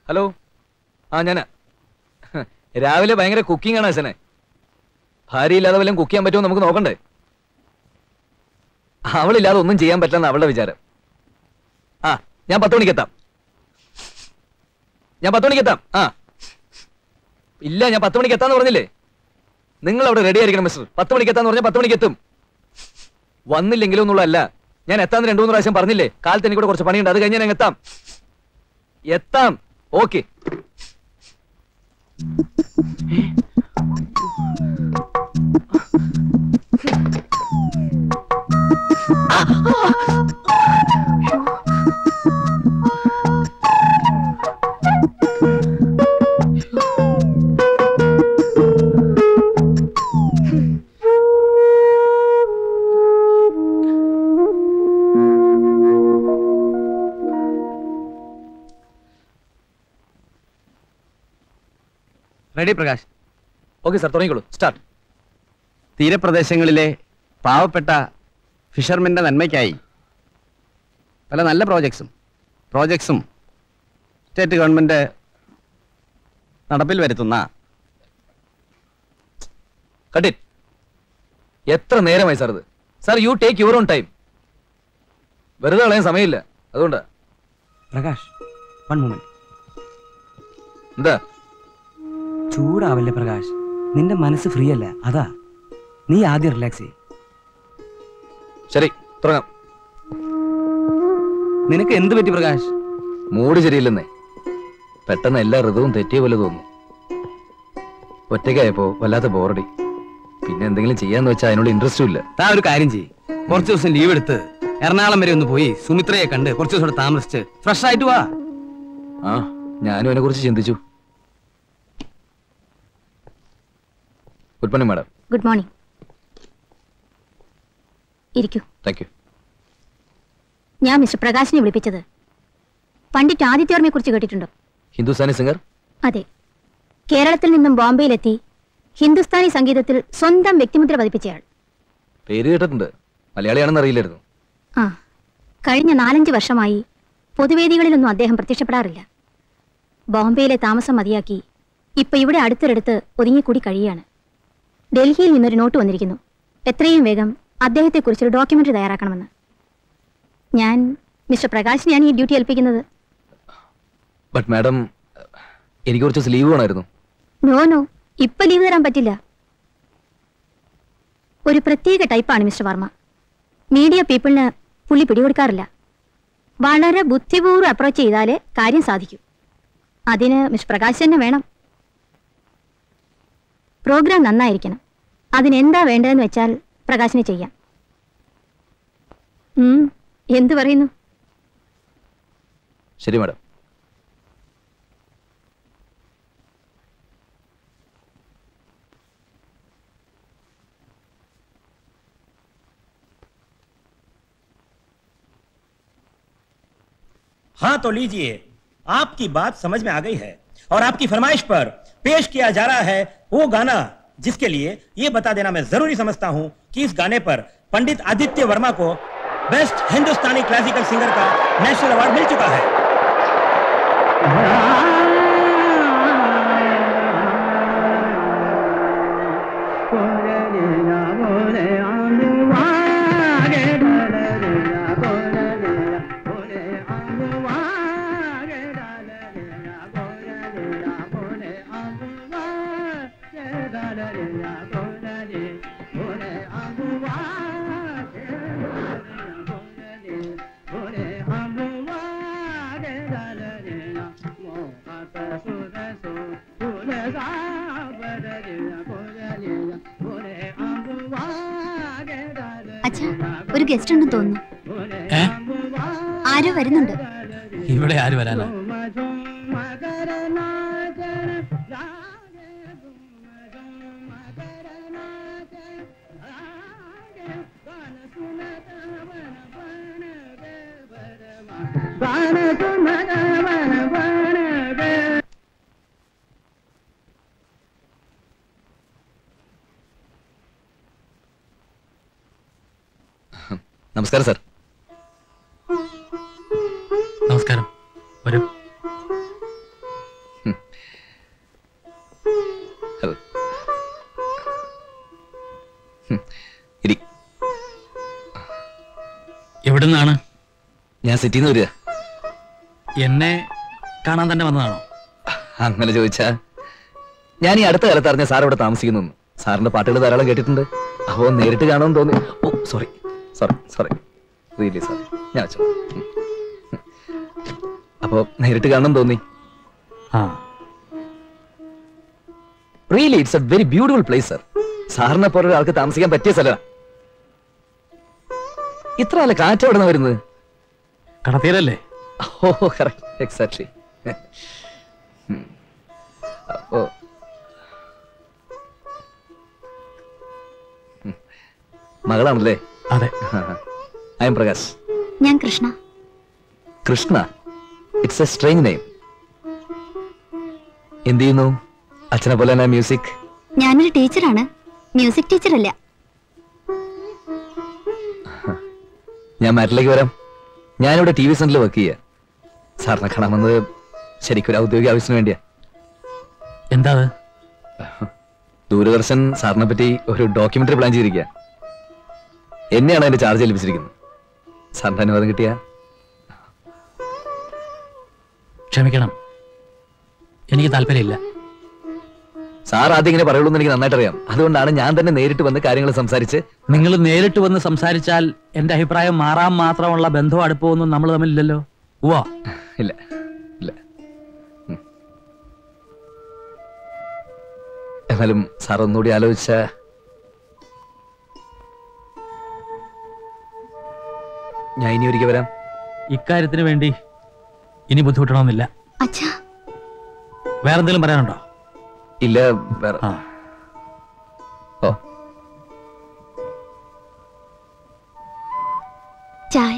Hello, ആ ഞാനാ. രാവിലെ ഭയങ്കര കുക്കിംഗ് ആണ് അച്ഛനെ. ഭാര്യയില്ലാതെ വല്ലതും കുക്ക് ചെയ്യാൻ പറ്റുമോ നമുക്ക് നോക്കണ്ടേ? അവളില്ലാതെ ഒന്നും ചെയ്യാൻ പറ്റില്ലെന്ന് അവളുടെ വിചാരം. ആ, ഞാൻ 10 മണിക്ക് എത്താം. ആ ഇല്ല, ഞാൻ 10 മണിക്ക് എത്താന്ന് പറഞ്ഞില്ലേ? നിങ്ങൾ അവിടെ റെഡി ആയിരിക്കണം മിസ്റ്റർ. 10 മണിക്ക് എത്താന്ന് പറഞ്ഞാൽ 10 മണിക്ക് എത്തും. വന്നില്ലെങ്കിലും ഒന്നുള്ളതല്ല, ഞാൻ എത്താന്ന് 2-3 പ്രാവശ്യം പറഞ്ഞില്ലേ? കാലത്ത് എനിക്കൂടെ കുറച്ച് പണിയുണ്ട്, അത് കഴിഞ്ഞാൽ ഞാൻ എത്താം. Okay. Ready Prakash? Okay sir, തുടങ്ങിക്കോളൂ. സ്റ്റാർട്ട്. തീരപ്രദേശങ്ങളിലെ പാവപ്പെട്ട ഫിഷർമെൻ്റെ നന്മയ്ക്കായി പല നല്ല പ്രോജക്ട്സും സ്റ്റേറ്റ് ഗവൺമെൻറ് നടപ്പിൽ വരുത്തുന്ന. Cut it. എത്ര നേരമായി സാർ ഇത്? Sir, you take your own time. വെറുതെ കളയാൻ സമയമില്ല, അതുകൊണ്ടാ. പ്രകാശ്, 1 moment. എന്താ? ചൂടാവല്ലേ പ്രകാശ്, നിന്റെ മനസ്സ് ഫ്രീ അല്ല, അതാ. നീ ആദ്യം റിലാക്സ് ചെയ്യ്. ശരി, തുടങ്ങാം. നിനക്ക് എന്ത് പറ്റി പ്രകാശ്? മൂഡ് ശരിയില്ലെന്നേ. പെട്ടെന്ന് എല്ലാ ഋതുവും തെറ്റിയ പോലെ തോന്നുന്നു. ഒറ്റയ്ക്കായപ്പോ വല്ലാത്ത ബോറടി. പിന്നെ എന്തെങ്കിലും ചെയ്യാന്ന് വെച്ചാൽ അതിനോട് ഇൻട്രസ്റ്റും ഇല്ല. താ ഒരു കാര്യം ചെയ്യ്, കുറച്ച് ദിവസം ലീവ് എടുത്ത് എറണാകുളം വരെ ഒന്ന് പോയി സുമിത്രയെ കണ്ട് കുറച്ച് ദിവസം താമസിച്ച് ഫ്രഷ് ആയിട്ട് വാ. ആ, ഞാനും അതിനെ കുറിച്ച് ചിന്തിച്ചു. Good morning madam. Good morning. ഇരിക്കൂ. Thank you. ഞാൻ മിസ്റ്റർ പ്രകാശിനെ വിളിപ്പിച്ചത് പണ്ഡിറ്റ് ആദിത്യവർമ്മയെ കുറിച്ച് കേട്ടിട്ടുണ്ടോ? ഹിന്ദുസ്ഥാനി സിംഗർ? അതെ. കേരളത്തിൽ നിന്നും ബോംബെയിലെത്തി ഹിന്ദുസ്ഥാനി സംഗീതത്തിൽ സ്വന്തം വ്യക്തിമുദ്ര പതിപ്പിച്ചയാൾ. പേര് കേട്ടിട്ടുണ്ട്, മലയാളിയാണെന്ന് അറിയില്ലായിരുന്നു. ആ, കഴിഞ്ഞ 4-5 വർഷമായി പൊതുവേദികളിലൊന്നും അദ്ദേഹം പ്രത്യക്ഷപ്പെടാറില്ല. ബോംബെയിലെ താമസം മതിയാക്കി ഇപ്പൊ ഇവിടെ അടുത്തൊരിടത്ത് ഒതുങ്ങിക്കൂടി കഴിയുകയാണ്. ഡൽഹിയിൽ നിന്നൊരു നോട്ട് വന്നിരിക്കുന്നു, എത്രയും വേഗം അദ്ദേഹത്തെക്കുറിച്ചൊരു ഡോക്യുമെന്ററി തയ്യാറാക്കണമെന്ന്. ഞാൻ മിസ്റ്റർ പ്രകാശിനെയാണ് ഈ ഡ്യൂട്ടി ഏൽപ്പിക്കുന്നത്. ബട്ട് മാഡം, എനിക്ക് കുറച്ച് ലീവ് വേണമായിരുന്നു. നോ, ഇപ്പൊ ലീവ് തരാൻ പറ്റില്ല. ഒരു പ്രത്യേക ടൈപ്പാണ് മിസ്റ്റർ വർമ്മ. മീഡിയ പീപ്പിളിന് പുള്ളി പിടികൊടുക്കാറില്ല. വളരെ ബുദ്ധിപൂർവ്വം അപ്രോച്ച് ചെയ്താലേ കാര്യം സാധിക്കൂ. അതിന് മിസ്റ്റർ പ്രകാശ് തന്നെ വേണം. പ്രോഗ്രാം നന്നായിരിക്കണം. അതിനെന്താ വേണ്ടതെന്ന് വെച്ചാൽ പ്രകാശിനെ ചെയ്യാം. എന്തു പറയുന്നു? ശരി മാഡം. हाँ तो लीजिए, आपकी बात समझ में आ गई है और आपकी फरमाइश पर पेश किया जा रहा है वो गाना जिसके लिए ये बता देना मैं जरूरी समझता हूं कि इस गाने पर पंडित आदित्य वर्मा को बेस्ट हिंदुस्तानी क्लासिकल सिंगर का नेशनल अवार्ड मिल चुका है। ഒരു ഗസ്റ്റ് ഉണ്ടെന്ന് തോന്നുന്നു. ആരോ വരുന്നുണ്ട്. ഇവിടെ ആര് വരാനാ? നമസ്കാരം സാർ. നമസ്കാരം, വരൂ. എവിടുന്നാണ്? ഞാൻ സിറ്റിന്ന് വരിക. എന്നെ കാണാൻ തന്നെ വന്നതാണോ? അങ്ങനെ ചോദിച്ചാ ഞാൻ ഈ അടുത്ത കാലത്ത് അറിഞ്ഞ സാർ ഇവിടെ താമസിക്കുന്നു. സാറിന്റെ പാട്ടുകൾ ധാരാളം കേട്ടിട്ടുണ്ട്. അപ്പോ നേരിട്ട് കാണുമെന്ന് തോന്നി. ഓ sorry sorry sorry, really sorry. ഞാൻ വെച്ചോ. അപ്പോ നേരിട്ട് കാണണം തോന്നി. ആ, really it's a very beautiful place sir. സാറിനെ പോലെ ഒരാൾക്ക് താമസിക്കാൻ പറ്റിയ സ്ഥലമാണ്. ഇത്ര നല്ല കാറ്റ് എവിടെ നിന്ന് വരുന്നത്? കടത്തീരല്ലേ? ഓ കറക്റ്റ്, എക്സാക്ട്ലി. അപ്പോ മകളാണല്ലേ? അതെ. I am Prakash. ഞാൻ Krishna. Krishna, it's a strange name. എന്ത് ചെയ്യുന്നു? അച്ഛനെ പോലെ തന്നെ മ്യൂസിക്? ഞാനൊരു ടീച്ചറാണ്, മ്യൂസിക് ടീച്ചറല്ല. ഞാൻ മാറ്റിലേക്ക് വരാം. ഞാനിവിടെ ടി വി സെന്ററിൽ വർക്ക് ചെയ്യുക. സാറിനെ കാണാമെന്നത് ശരിക്കും ഒരു ഔദ്യോഗിക ആവശ്യത്തിന് വേണ്ടിയാ. എന്താ അത്? ദൂരദർശൻ സാറിനെ പറ്റി ഒരു ഡോക്യുമെന്ററി പ്ലാൻ ചെയ്തിരിക്കുക. എന്നെയാണ് അതിന്റെ ചാർജ് ഏൽപ്പിച്ചിരിക്കുന്നത്. സാറിന്റെ അനുവാദം കിട്ടിയ? ക്ഷമിക്കണം, എനിക്ക് താല്പര്യമില്ല. സാർ ആദ്യം ഇങ്ങനെ പറയുള്ളൂ എന്ന് എനിക്ക് നന്നായിട്ട് അറിയാം. അതുകൊണ്ടാണ് ഞാൻ തന്നെ നേരിട്ട് വന്ന് കാര്യങ്ങൾ സംസാരിച്ച്. നിങ്ങൾ നേരിട്ട് വന്ന് സംസാരിച്ചാൽ എന്റെ അഭിപ്രായം മാറാൻ മാത്രമുള്ള ബന്ധവും അടുപ്പമൊന്നും നമ്മൾ തമ്മിലില്ലല്ലോ. ഉവ്വ. ഇല്ല ഇല്ല. എന്നാലും സാർ ഒന്നുകൂടി ആലോചിച്ച ഞാൻ ഇനി ഒരിക്കൽ വരാം. ഇക്കാര്യത്തിന് വേണ്ടി ഇനി ബുദ്ധിമുട്ടണമെന്നില്ല. അച്ഛാ, വേറെന്തെങ്കിലും പറയാനുണ്ടോ? ഇല്ല വേറെ. ആ, ഓ ചായ.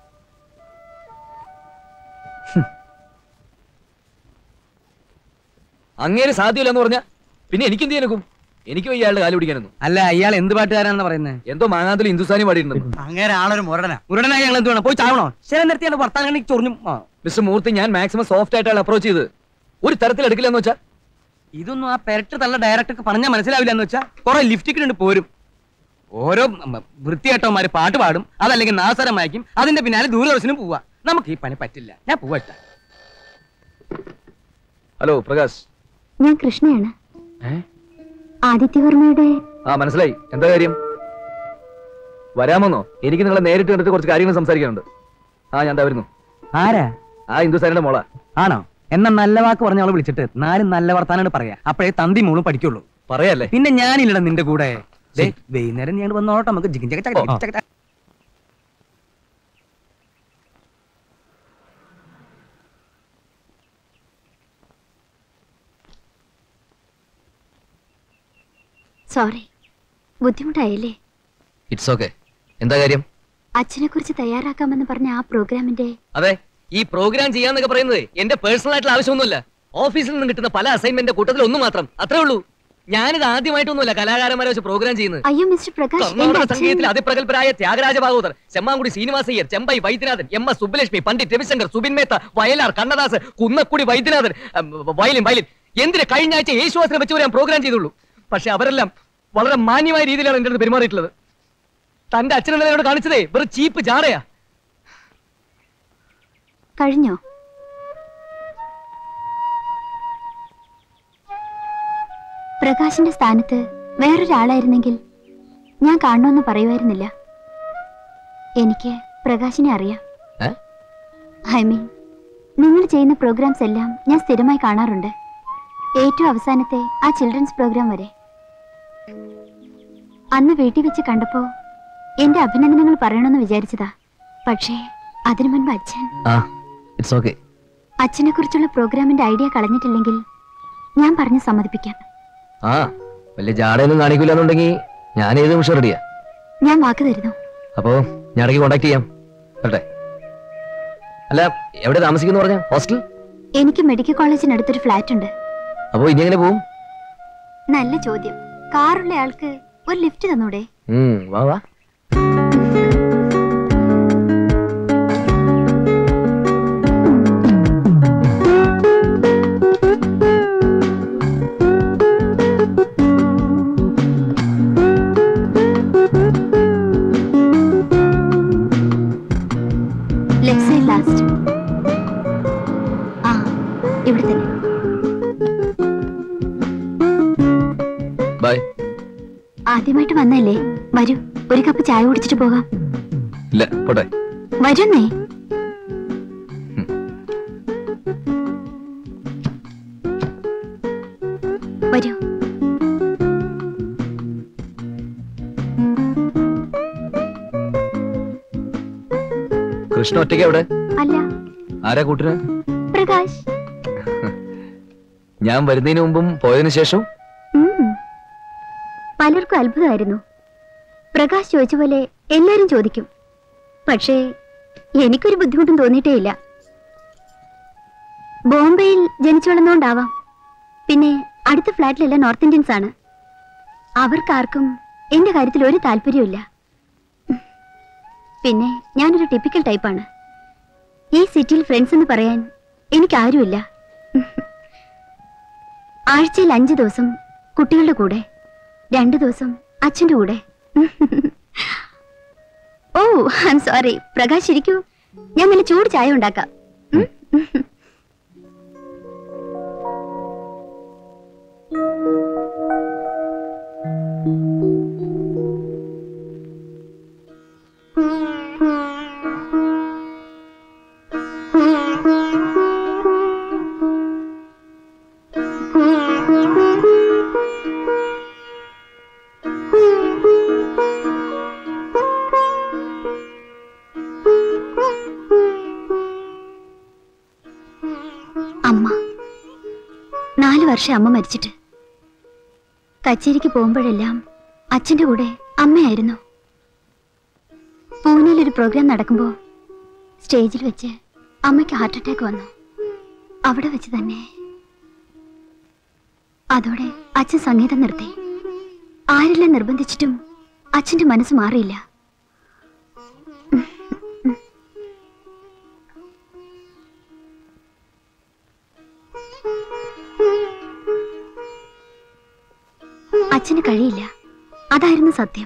അങ്ങേര് സാധ്യമല്ലെന്ന് പറഞ്ഞ പിന്നെ എനിക്ക് എന്ത് ചെയ്യാനൊക്കും? എനിക്കും ഇയാളുടെ കാല് പിടിക്കാനൊന്നും. അല്ല, അയാൾ എന്ത് പാട്ടുകാരാണെന്ന് പറയുന്നത്? എന്തോ മാങ്ങാത്തിൽ ഹിന്ദുസ്ഥാനി പാടിയിട്ടുണ്ട്. അങ്ങനെ ആളൊരു മുരടനാ. മുരടനായി ഞങ്ങൾ എന്ത് വേണം? പോയി ചാവണോ? ശരി, നിർത്തിയാണ് വർത്താനം ചൊറിഞ്ഞു. മിസ്റ്റർ മൂർത്തി, ഞാൻ മാക്സിമം സോഫ്റ്റ് ആയിട്ടാണ് അപ്രോച്ച് ചെയ്ത്. ഒരു തരത്തിൽ എടുക്കില്ലെന്ന് വെച്ചാ ഇതൊന്നും ആ പെരട്ട് തള്ള ഡയറക്ടർക്ക് പറഞ്ഞാൽ മനസ്സിലാവില്ല എന്ന് വെച്ചാൽ കുറെ ലിഫ്റ്റിക്കിനുണ്ട് പോരും. ഓരോ വൃത്തികെട്ടവന്മാര് പാട്ട് പാടും, അതല്ലെങ്കിൽ നാസരം വായിക്കും, അതിന്റെ പിന്നാലെ ദൂരദർശനം പോവാ. നമുക്ക് ഈ പണി പറ്റില്ല. ഞാൻ പോവട്ടെ. ഹലോ പ്രകാശ്. ഞാൻ കൃഷ്ണയാണ്, ആദിത്യവർമ്മയുടെ. ആ മനസ്സിലായി. എന്താ കാര്യം? വരാമെന്നോ? എനിക്ക് നിങ്ങളെ നേരിട്ട് കണ്ടിട്ട് കുറച്ച് കാര്യങ്ങൾ സംസാരിക്കാനുണ്ട്. ആ ഞാൻ വരുന്നു. ആരാ? ആ ഹിന്ദുസ്ഥാനിയുടെ മോളാ. ആണോ? എന്നാ നല്ല വാക്ക് പറഞ്ഞ അവളെ വിളിച്ചിട്ട് നാലും നല്ല വർത്താനാണ് പറയാ. അപ്പോഴേ തന്തി മോളും പഠിക്കുള്ളൂ. പറയല്ലേ? പിന്നെ ഞാനില്ലട നിന്റെ കൂടെ. വൈകുന്നേരം ഞാൻ വന്നോട്ടെ, നമുക്ക് ജിഗിൻ ചക. സോറി, ബുദ്ധിമുട്ടായില്ലേ? It's okay. എന്താ കാര്യം? അച്ഛനെ കുറിച്ച് തയ്യാറാക്കാമെന്ന് പറഞ്ഞ ആ പ്രോഗ്രാമിന്റെ. അതെ, ഈ പ്രോഗ്രാം ചെയ്യാന്നൊക്കെ പറയുന്നത് എന്റെ പേഴ്സണൽ ആയിട്ടുള്ള ആവശ്യമൊന്നുമല്ല. ഓഫീസിൽ നിന്ന് കിട്ടുന്ന പല അസൈൻമെന്റ് കൂട്ടത്തിൽ ഒന്ന് മാത്രം, അത്രേ ഉള്ളൂ. ഞാനിത് ആദ്യമായിട്ടൊന്നുമല്ല കലാകാരന്മാരെ വെച്ച് പ്രോഗ്രാം ചെയ്യുന്നത്. അയ്യോ മിസ്റ്റർ പ്രകാശ്, കർണാടക സംഗീതത്തിൽ അതിപ്രഗത്ഭരായ Thyagaraja Bhagavathar, Chemmangudi Srinivasaiyer, Chembai Vaidyanathan, M S Subbulakshmi, Pandit Ravishankar, Zubin Mehta, Vayalar, Kannadas, Kunnakudi Vaidyanathan, violin. എന്തിന് കഴിഞ്ഞ ആഴ്ച യേശുവാസിനെ വെച്ച് ഞാൻ പ്രോഗ്രാം ചെയ്തുള്ളൂ. പക്ഷെ അവരെല്ലാം വളരെ മാന്യമായ രീതിയിലാണ് എന്റെ അടുത്ത് പെരുമാറിയിട്ടുള്ളത്. തന്റെ അച്ഛനെന്നോട് കാണിച്ചതേ വെറും ചീപ്പ് ജാടയാ. കഴിഞ്ഞോ? പ്രകാശിന്റെ സ്ഥാനത്ത് വേറൊരാളായിരുന്നെങ്കിൽ ഞാൻ കാണണമെന്ന് പറയുമായിരുന്നില്ല. എനിക്ക് പ്രകാശിനെ അറിയാം. ഐ മീൻ, നിങ്ങൾ ചെയ്യുന്ന പ്രോഗ്രാംസ് എല്ലാം ഞാൻ സ്ഥിരമായി കാണാറുണ്ട്. ഏറ്റവും അവസാനത്തെ ആ ചിൽഡ്രൻസ് പ്രോഗ്രാം വരെ. അന്ന് വീട്ടിൽ വെച്ച് കണ്ടപ്പോ എന്റെ അഭിനന്ദനങ്ങൾ പറയണമെന്ന് വിചാരിച്ചതാ. പക്ഷേ അതിനു മുൻപ് അച്ഛനെ കുറിച്ചുള്ള പ്രോഗ്രാമിന്റെ ഐഡിയ കളഞ്ഞിട്ടില്ലെങ്കിൽ ഞാൻ പറഞ്ഞ് സമ്മതിപ്പിക്കാം. ആ വലിയ ജാടയൊന്നും കാണിക്കൂലെന്നുണ്ടെങ്കിൽ ഞാൻ ഏത് നിമിഷം റെഡിയാ. ഞാൻ വാക്ക് തരുന്നു. അപ്പോ ഞാൻ ഇടയ്ക്ക് കോണ്ടാക്ട് ചെയ്യാം. വരട്ടെ. അല്ല, എവിടെ താമസിക്കുന്നു പറഞ്ഞ? ഹോസ്റ്റൽ? എനിക്ക് മെഡിക്കൽ കോളേജിനടുത്തൊരു ഫ്ലാറ്റ് ഉണ്ട്. അപ്പോ ഇനി എങ്ങനെ പോവും? നല്ല ചോദ്യം. കാറുള്ള ആൾക്ക് ഒരു ലിഫ്റ്റ് തന്നൂടെ? വാ വാ. ഇവിടെ തന്നെ. ബൈ. ആദ്യമായിട്ട് വന്നല്ലേ, വരൂ, ഒരു കപ്പ് ചായ കുടിച്ചിട്ട് പോകാം. ഇല്ല, പോട്ടെ. വരുന്നേ. വരൂ. കൃഷ്ണ ഒറ്റയ്ക്ക് എവിടെ? അല്ല, ആരാ കൂട്ടിന്? പ്രകാശ്. ഞാൻ വരുന്നതിന് മുമ്പും പോയതിനു ശേഷം പലർക്കും അത്ഭുതമായിരുന്നു. പ്രകാശ് ചോദിച്ച പോലെ എല്ലാരും ചോദിക്കും. പക്ഷേ എനിക്കൊരു ബുദ്ധിമുട്ടും തോന്നിയിട്ടേ ഇല്ല. ബോംബെയിൽ ജനിച്ചു വളർന്നുകൊണ്ടാവാം. പിന്നെ അടുത്ത ഫ്ലാറ്റിലെല്ലാം നോർത്ത് ഇന്ത്യൻസ് ആണ്. അവർക്കാർക്കും എന്റെ കാര്യത്തിൽ ഒരു താല്പര്യമില്ല. പിന്നെ ഞാനൊരു ടിപ്പിക്കൽ ടൈപ്പാണ്. ഈ സിറ്റിയിൽ ഫ്രണ്ട്സ് എന്ന് പറയാൻ എനിക്കാരുമില്ല. ആഴ്ചയിൽ 5 ദിവസം കുട്ടികളുടെ കൂടെ, 2 ദിവസം അച്ഛൻ്റെ കൂടെ. ഓ, ഐ എം സോറി. പ്രകാശ് ഇരിക്കൂ, ഞാൻ നല്ല ചൂട് ചായ ഉണ്ടാക്കാം. അമ്മ 4 വർഷം അമ്മ മരിച്ചിട്ട്. കച്ചേരിക്ക് പോകുമ്പോഴെല്ലാം അച്ഛൻ്റെ കൂടെ അമ്മയായിരുന്നു. പൂനെയിലൊരു പ്രോഗ്രാം നടക്കുമ്പോൾ സ്റ്റേജിൽ വെച്ച് അമ്മയ്ക്ക് ഹാർട്ട് അറ്റാക്ക് വന്നു. അവിടെ വെച്ച് തന്നെ. അതോടെ അച്ഛൻ സംഗീതം നിർത്തി. ആരെല്ലാം നിർബന്ധിച്ചിട്ടും അച്ഛൻ്റെ മനസ്സ് മാറിയില്ല. അച്ഛന് കഴിയില്ല, അതായിരുന്നു സത്യം.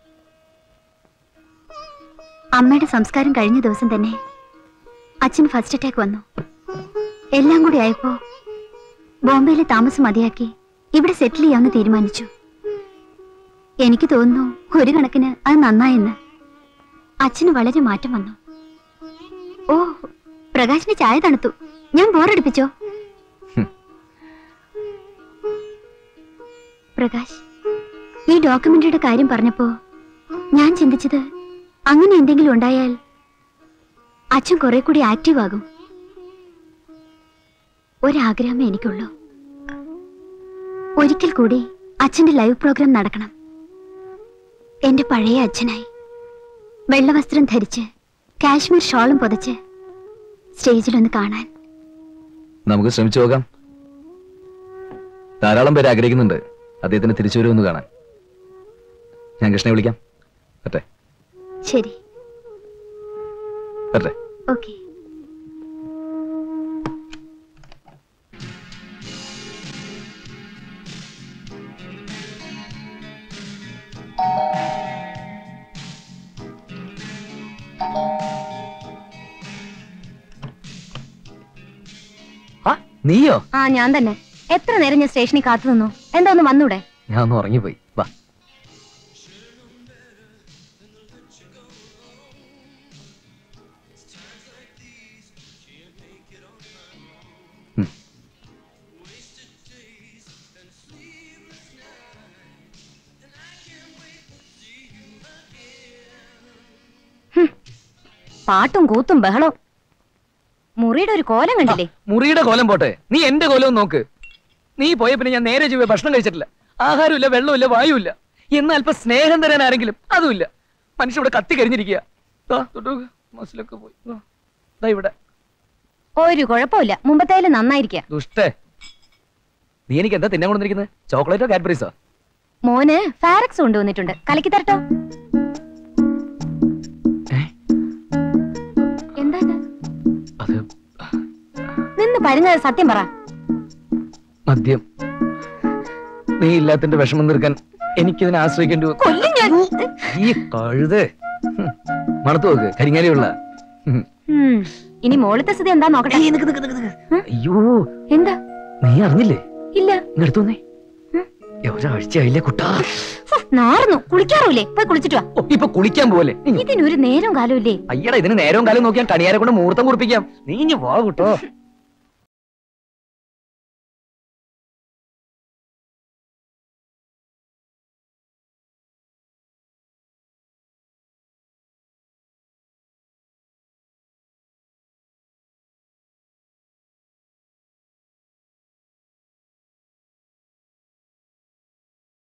അമ്മയുടെ സംസ്കാരം കഴിഞ്ഞ ദിവസം തന്നെ അച്ഛന് ഫസ്റ്റ് അറ്റാക്ക് വന്നു. എല്ലാം കൂടി ആയപ്പോ ബോംബെയിലെ താമസം മതിയാക്കി ഇവിടെ സെറ്റിൽ ചെയ്യാമെന്ന് തീരുമാനിച്ചു. എനിക്ക് തോന്നുന്നു ഒരു കണക്കിന് അത് നന്നായെന്ന്. അച്ഛന് വളരെ മാറ്റം വന്നു. ഓ, പ്രകാശിന് ചായ തണുത്തു. ഞാൻ ബോറടിപ്പിച്ചോ? പ്രകാശ്, ഈ ഡോക്യുമെന്ററിയുടെ കാര്യം പറഞ്ഞപ്പോ ഞാൻ ചിന്തിച്ചത്, അങ്ങനെ എന്തെങ്കിലും ഉണ്ടായാൽ അച്ഛൻ കുറെ കൂടി ആക്റ്റീവ് ആകും. ഒരാഗ്രഹമേ എനിക്കുള്ളൂ. ഒരിക്കൽ കൂടി അച്ഛന്റെ ലൈവ് പ്രോഗ്രാം നടക്കണം. എന്റെ പഴയ അച്ഛനായി വെള്ളവസ്ത്രം ധരിച്ച് കാശ്മീർ ഷോളും പൊതച്ച് സ്റ്റേജിലൊന്ന് കാണാൻ. നമുക്ക് ശ്രമിച്ചു നോക്കാം. ധാരാളം പേര് ആഗ്രഹിക്കുന്നുണ്ട് അദ്ദേഹത്തിന് തിരിച്ചു വരുമെന്ന് കാണാൻ. ഞാൻ കൃഷ്ണയെ വിളിക്കാം. പറ്റേ? ശരി. പറ്റേ? ഓക്കെ. നീയോ? ആ, ഞാൻ തന്നെ. എത്ര നേരം ഞാൻ സ്റ്റേഷനിൽ കാത്തു നിന്നു. എന്താ ഒന്ന് വന്നൂടെ? ഞാൻ ഒന്ന് ഉറങ്ങിപ്പോയി. വാ. പാട്ടും കൂത്തും ബഹളവും. മുറിയുടെ ഒരു കോലം കണ്ടില്ലേ? മുറിയുടെ കോലം പോട്ടെ, നീ എന്റെ കോലവും നോക്ക്. നീ പോയ പിന്നെ ഞാൻ നേരെ ചൊവ്വേ ഭക്ഷണം കഴിച്ചിട്ടില്ല. ആഹാരമില്ല, വെള്ളമില്ല, വായുവില്ല. എന്നാൽ അല്പം സ്നേഹം തരാൻ ആരെങ്കിലും അതുമില്ല. മനുഷ്യ ഇവിടെ കത്തി കരിഞ്ഞിരിക്കുക. മസിലൊക്കെ പോയി. ഇവിടെ ഒരു കുഴപ്പമില്ല, മുമ്പത്തേലും നന്നായിരിക്കുക. ദുഷ്ടേ, നീ എനിക്ക് എന്താ തിന്നാൻ കൊണ്ടിരിക്കുന്നത്? ചോക്ലേറ്റോ കാഡ്ബറീസോ? മോന് ഫാരക്സ് കൊണ്ടുവന്നിട്ടുണ്ട്, കലക്കി തരട്ടോ? എന്താ അത്? നിന്ന് പരുങ്ങ, സത്യം പറ. മദ്യം. നീ ഇല്ലാത്തിന്റെ വിഷമം തീർക്കാൻ എനിക്കിതിനെ ആശ്രയിക്കേണ്ടി വന്നു. ഈ കഴുതേ, മണത്ത് നോക്ക്, കരിങ്ങാലിയുള്ള. ഇനി മോളത്തെ സ്ഥിതി എന്താ നോക്കട്ടെ. അയ്യോ എന്താ? നീ അറിഞ്ഞില്ലേ? ഇല്ല. ഇങ്ങടുത്തോന്നേ. ഒരാഴ്ചയായില്ലേ കുട്ടാ. നാറുന്നു. കുളിക്കാറില്ലേ? പോയി കുളിച്ചിട്ട് വാ. ഇപ്പൊ കുളിക്കാൻ പോലെ. ഇതിനൊരു നേരം കാലമില്ലേ? അയ്യടാ, ഇതിന് നേരവും കാലം നോക്കിയാൽ കണിയാരെ കൊണ്ട് മുഹൂർത്തം കുറിപ്പിക്കാം. നീ ഇഞ്ഞ് വാ കുട്ടോ.